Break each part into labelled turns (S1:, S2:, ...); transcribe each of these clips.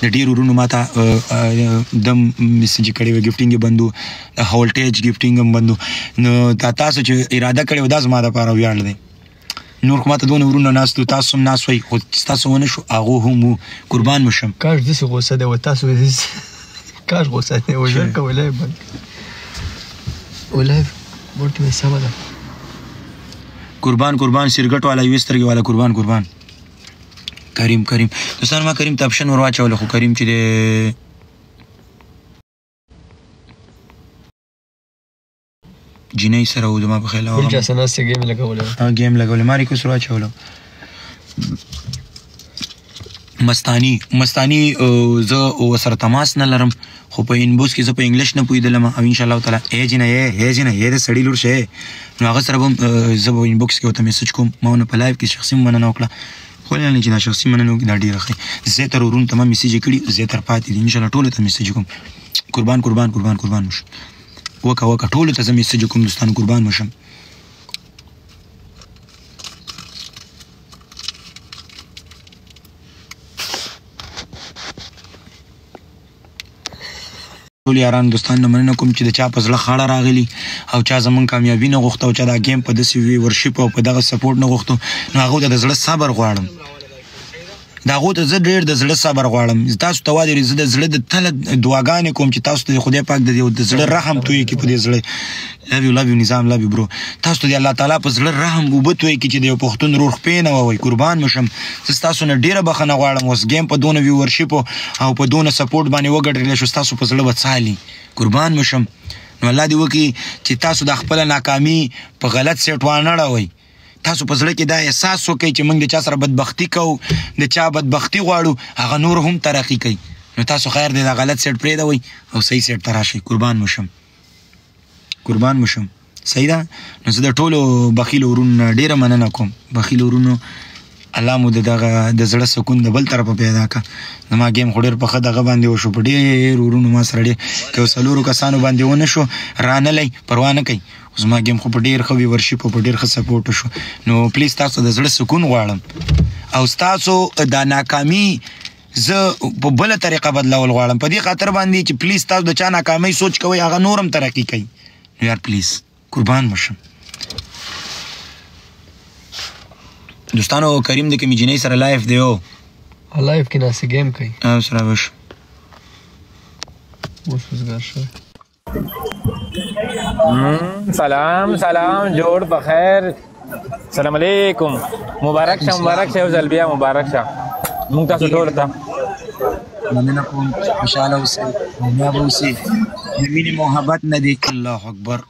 S1: د ډېرو ورونو ماته دم میسیج کړی وی ګفټینګ یې بندو د هولټیج ګفټینګ هم بندو نو تاسو چې اراده کړې وه دا زما دپاره ویاړ دی نور خو ماته دونه ورونه ناست وو تاسو هم ناست وئ خو چې تاسو ونه شو هغو هم وو قربان مو شم
S2: کاش داسې غوسه دی و تاسو کاش غوسه دی و ژر که ولایف بند ولایف ورته مې سمه ده
S1: قربان سرګټ والا یوې سترګې والا قربان کریم دوستان ما کریم ته اپشن ور واچوله خو کریم چې دی جینۍ سره و زما په خیال
S2: بل چا سره ناستې ګیم لګولی
S1: ګیم لګولی ما ریکوست ور واچولو مستانی زه ورسره تماس نه لرم خو په انبوکس کې زه په انګلیش نه پوهېدلم او انشاءالله تعالی ای جینۍ د سړي لور شی نو هغه سره به زه به انبوکس کې ورته میسج کوم ما ونه په لایف کې شخصي مننه وکړه خو نه چې دا شخصي مننه وکړي دا ډېره ښه زیاتره ورونو ته ما میسج یې کړي زیاتره پاتې دي انشاءالله ټولو ته میسج کوم قربان مو شم وکه ټولو ته زه میسج کوم دوستانو قربان مو شم ټول یاران دوستان نه مننه کوم چې د چا په زړه خاړه راغلي او چا زمونږ کامیابي نه غوښته او چا دا ګیم په داسې ورشپ او په دغه سپورټ نه غوښتو نو هغو ته د زړه صبر غواړم د هغو ته زه ډېر د زړه صبر غواړم تاسو ته وایي زه د زړه د تله دعاګانې کوم چې تاسو ته د خدای پاک د زړه رحم تویې کړي په دې زړه لو یو نظام لو یو برو تاسو ته د الله تعالی په زړه رحم اوبه تویې کړي چې د یو پښتون روح پې نه ووایي قربان مو شم زه ستاسو نه ډېره بخښنه غواړم اوس ګیم په دونه ویورشپو او په دونه سپورټ باندې وګټلی شو ستاسو په زړه به څالي قربان مو شم نو الله دې وکړي چې تاسو د خپله ناکامي په غلط سیټ وانه اړوئ تاسو په زړه کې دا احساس وکئ چې موږ د چا سره بدبختي کوو د چا بدبختي غواړو هغه نور هم ترقي کوي نو تاسو خیر دی دا غلط سیټ پرېږدوئ او صحیح سیټ ته راشئ قربان مو شم صحیح ده نو زه د ټولو بخیلو ورونو نه ډېره مننه کوم بخیلو ورونو الله مو د دغه د زړه سکون د بل طرفه پیدا کړه زما ګیم خو ډېر په ښه دغه باندې وشو په ډېر ورونو ما سره ډېر که څلورو کسانو باندې ونه شو رانلی پروا نه کوي زما ګیم خو په ډېر ښه ویورشپ او په ډېر ښه سپورټ وشو نو پلیز تاسو د زړه سکون غواړم او ستاسو دا ناکامي زه په بله طریقه بدلول غواړم په دې خاطر باندې چې پلیز تاسو د چا ناکامۍ سوچ کوئ هغه نور هم ترقي کوي نو یار پلیز قربان مو شم دوستانو کریم د کومې جینۍ سره لایف دی
S2: لایف کې ناسې ګیم کوي
S1: او سره به شو
S2: اوس وزګار شوی
S3: سلام جوړ بخیر سلام علیکم مبارک شه یو ځل بیا مبارک شه موږ تاسو ټولو ته
S1: مننه کوم خوشحاله اوسئ کامیاب اوسئ د مینې محبت نه دی الله اکبر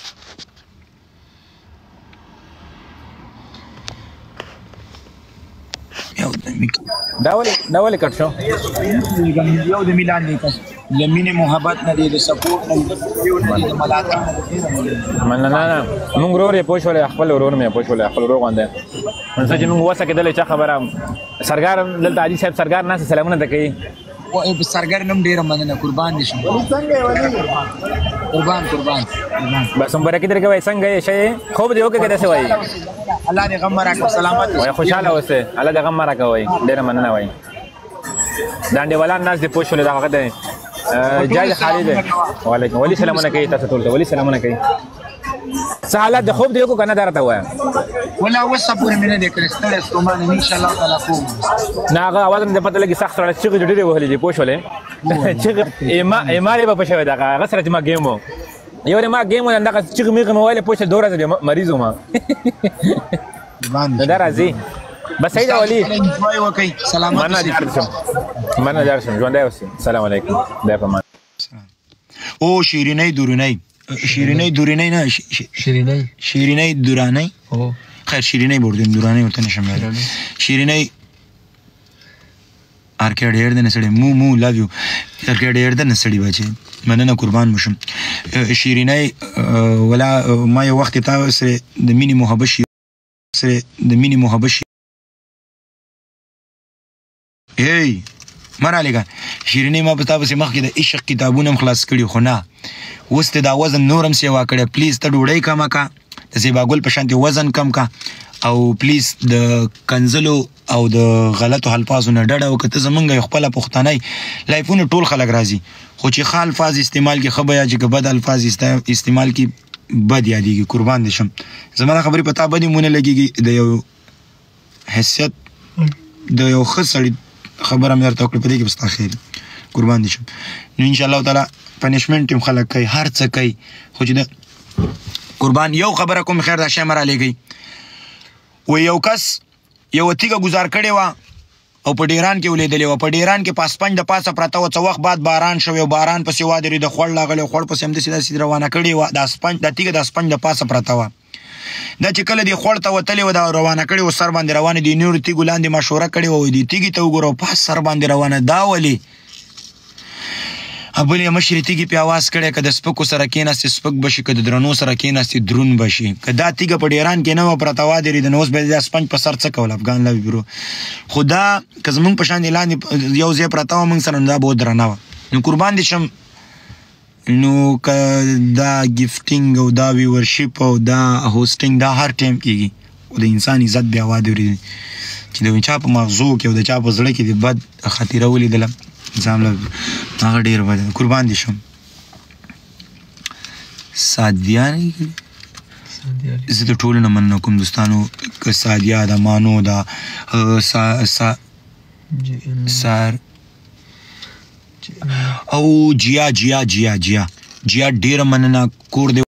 S3: دا ولې کټ شو
S1: یو د میلان دی د مینې محبت نه دی د سپورټ نه دی د ملاتړ
S3: نه موږ ورور یې پوښولې خپل ورور مې پوښولې خپل ورور غوندې نو چې موږ وسه کېدلی چا خبره سرګار دلته حاجي صاحب سرګار ناسته سلامونه ته کوي
S1: سرګر نم ډېره مننه قربان دي شم قربان
S3: بس هم برکت درکوي څنګه یې شی خوب دې وکړه داسې وایي
S1: الله دې غم راکړي سلامت
S3: وایي خوشحاله اوسئ الله دې غم راکوي ډېره مننه وایي دانډې والا ناس دې پوښولې دا هغه دی جاج خالد دی وعلیکم ولي سلامونه کوي تاسو ټول ته ولي سلامونه کوي څه حالت د خوب دی وکړو که نه دا راته ووایه
S1: ولا اوسه پورې مې نه دی کړی ستړی ستومان انشاءالله تعالی کوم
S3: نه هغه اواز مې د پته لګي سخت سړی چغې دې ډېرې وهلې دي پوه شولې چغې ایمار یې به په شوی دغه هغه سره چې ما ګیم و یو ورې ما ګیم و دغه چغې میغې مې ویلې پوه شولې 2 ورځې بیا مریض وم نو دا راځي بس صحیح ده ولي مننه جار شم ژوندی اوسئ السلام علیکم خدای په امان
S1: او شیرینۍ دورینۍ نه شیرینۍ دورانۍ خیر شیرینۍ بردیم دورانۍ ورته نشم ویلی شیرینۍ ارکیډ ډېر دی نه سړی مو لو یو ارکیډ ډېر دی نه سړي بچې مننه قربان مو شم شیرینۍ ولا ما یو وخت تا سره د مینې محبت هی مرالګه شیرینۍ ما په تا پسې مخکې د عشق کتابونه هم خلاص کړي خو نه اوس ته دا وزن نور هم سیوا کړی پلیز ته ډوډۍ کمه کا د زیباګل په شانتې وزن کم کا او پلیز د کنزلو او د غلطو الفاظو نه ډډه وکړه. ته زمونږ یو خپله پښتنی لایفونه ټول خلک راځي، خو چې ښه الفاظ استعمال کړي ښه به یا چې که بد الفاظ استعمال کړي بد یادېږي. قربان دې شم. زما دا خبرې په تا بدې مونه لګېږي. د یو حیثیت د یو ښه سړي خبره مې درته وکړه، په دې کې به ستا خیر. قربان دې شم. نو انشاءالله تعالی پنشمنټ هم خلک کوي، هر څه کوي، خو چې د قربان یو خبره کوم خیر دا شی مه رالیږئ. و یو کس یو تیږه ګزار کړې وه او په ډیران کې ولیدلې وه. په ډیران کې پاسپنج د پاسه پرته وه. څه وخت بعد باران شوی او باران پسې وادرېده، خوړ راغلی، خوړ پسې همداسې داسې روانه کړې وه. دا تیږه د سپنج د پاسه پرته وه. دا چې کله دې خوړ ته وتلې وه، دا روانه کړې وه، سر باندې روانه دي نورو تیږو لاندې مشوره کړې وه، دې تیږې ته وګوره پاس سر باندې روانه. دا ولې بل یې مشرې تیږې پې اواز کړی، که د سپکو سره کېناستې سپک به شي، که د درنو سره کېناستې دروند به شي. که دا تیږه په ډیران کې نه وه پرته وادرېده نو اوس به یې دا سپنج په سر څه کول افغان لوي برو. خو دا که زمونږ په شان دې لاندې یو ځای پرته وه مونږ سره، نو دا به درنه وه. نو قربان دې شم. نو که دا ګفټینګ او دا ویورشپ او دا هوسټینګ دا هر ټایم کېږي، خو د انسان عزت بیا وادرېږي چې د چا په مغزو کې او د چا په زړه کې د بد خطیره ولیدله ځان له هغه ډېر بد. قربان دې شم. سادیه زه د ټولو نه مننه کوم دوستانو، که سادیه ده، مانو ده، سار او جیا ډېره مننه کور دې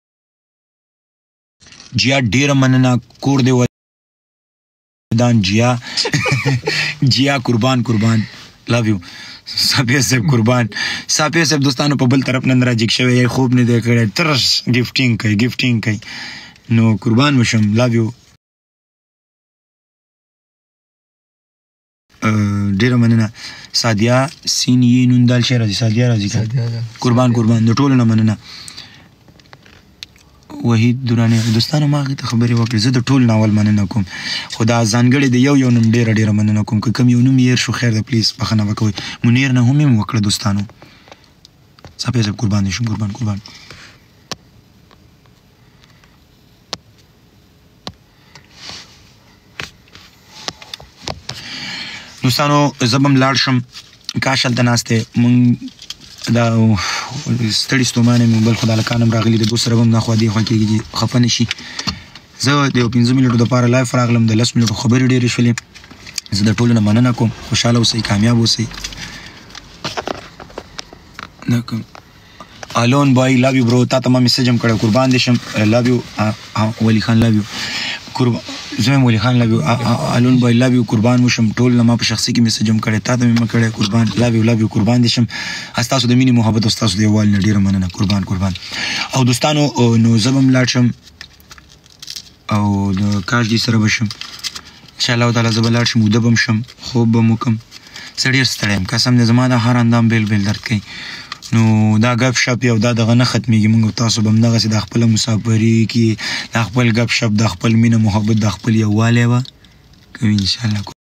S1: ودان جیا قربان لو یو. صافی صاحب قربان. صافی صاحب دوستانو په بل طرف نن راجګ شوی یې، خوب نه دی کړی، ترش ګفټینګ کوي. نو قربان وشم. لو یو. ډېره مننه. سادیه سین یې نون دال شی راځي، سادیه راځي قربان د ټولو نه مننه. وحید دراني دوستانو ما هغې ته خبرې وکړې، زه د ټول ناول مننه کوم، خو دا ځانګړې د یو نوم ډېره مننه کوم. که کوم یو نوم هېر شو خیر ده، پلیز بخښنه وکوئ. منیر نه هم یې وکړه دوستانو. صافی صاحب قربان دې شم. قربان دوستانو زه به هم لاړ شم. کاش هلته ناست دی مونږ دا ستړي ستومانه مې بل خو د هلکان هم راغلي د دوست سره به هم دا خوا دې خوا کېږي خفه نه شي. زه د یو 15 منټو دپاره لایف راغلم، د 10 منټو خبرې ډېرې شولې. زه د ټولو نه مننه کوم. خوشحاله اوسئ، کامیاب اوسئ. الون بای لو یو برو. تا ته ما میسج هم کړی، قربان دې شم. لو یو ولی خان، لو یو زم ولی خان، لو یو الون بای، لو یو قربان وشم. ټول نه ما په شخصي کې میسج هم کړی، تا ته مې مه کړی. قربان لو یو قربان دې شم. ستاسو د مینې محبت او ستاسو د یووالي نه ډېره مننه. قربان او دوستانو نو زه به هم لاړ شم او د کاش دې سره به شم انشاءالله تعالی. زه به لاړ شم، اوده به هم شم، خوب به م وکړم. زه ډېر ستړی یم قسم دی، زما دا هر اندام بیل درد کوي. نو دا ګپ شپ یو دا دغه نه ختمېږي. موږ تاسو به همدغسې دا خپله مسافري کې دا خپل ګپ شپ، دا خپل مینه محبت، دا خپل یووالی به کوي انشاءالله.